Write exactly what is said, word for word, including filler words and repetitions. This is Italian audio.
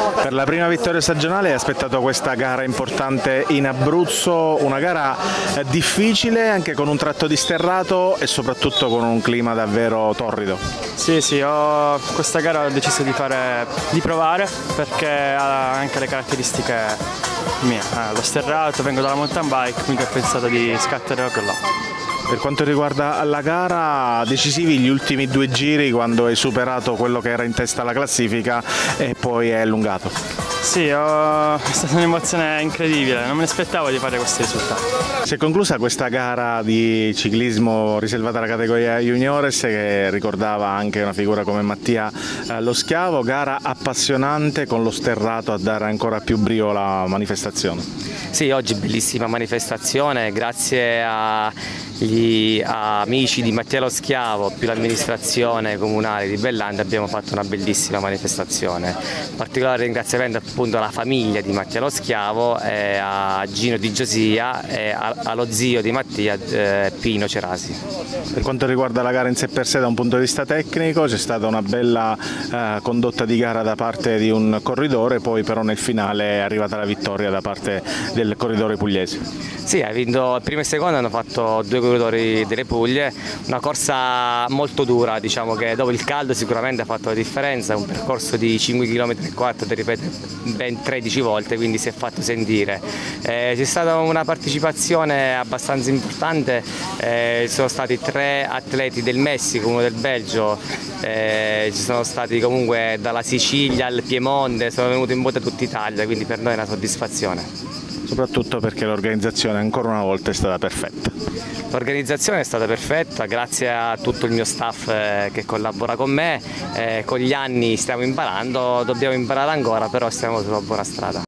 Per la prima vittoria stagionale hai aspettato questa gara importante in Abruzzo, una gara difficile anche con un tratto di sterrato e soprattutto con un clima davvero torrido. Sì, sì, ho, questa gara ho deciso di, fare, di provare perché ha anche le caratteristiche mie, eh, lo sterrato, vengo dalla mountain bike, quindi ho pensato di scattare proprio là. Per quanto riguarda la gara, decisivi gli ultimi due giri quando hai superato quello che era in testa alla classifica e poi hai allungato. Sì, ho... è stata un'emozione incredibile, non me ne aspettavo di fare questi risultati. Si è conclusa questa gara di ciclismo riservata alla categoria juniores che ricordava anche una figura come Mattia eh, Lo Schiavo, gara appassionante con lo sterrato a dare ancora più brio alla manifestazione. Sì, oggi bellissima manifestazione, grazie agli amici di Mattia Lo Schiavo più l'amministrazione comunale di Bellande abbiamo fatto una bellissima manifestazione. Particolare ringraziamento appunto alla famiglia di Mattia Lo Schiavo, e a Gino Di Giosia e allo zio di Mattia eh, Pino Cerasi. Per quanto riguarda la gara in sé per sé da un punto di vista tecnico c'è stata una bella eh, condotta di gara da parte di un corridore, poi però nel finale è arrivata la vittoria da parte del corridore pugliese. Sì, ha vinto il primo e il secondo, hanno fatto due corridori delle Puglie, una corsa molto dura, diciamo che dopo il caldo sicuramente ha fatto la differenza, un percorso di cinque chilometri e quattro da ripetere ben tredici volte, quindi si è fatto sentire. Eh, c'è stata una partecipazione abbastanza importante, eh, ci sono stati tre atleti del Messico, uno del Belgio, eh, ci sono stati comunque dalla Sicilia al Piemonte, sono venuti in botta tutta Italia, quindi per noi è una soddisfazione. Soprattutto perché l'organizzazione ancora una volta è stata perfetta. L'organizzazione è stata perfetta, grazie a tutto il mio staff eh, che collabora con me, eh, con gli anni stiamo imparando, dobbiamo imparare ancora, però stiamo sulla buona strada.